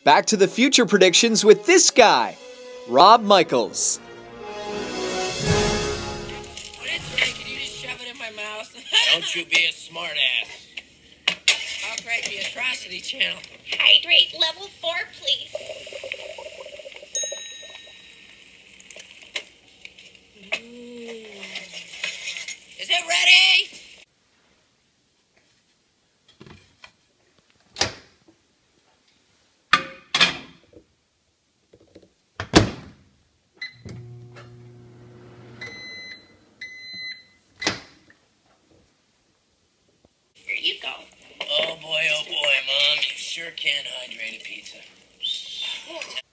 Back to the Future predictions with this guy, Rob Michaels. What is it? Can you just shove it in my mouth? Don't you be a smartass. I'll create the atrocity channel. Hydrate level 4, please. Is it ready? Here you go. Oh boy, Mom. You sure can hydrate a pizza.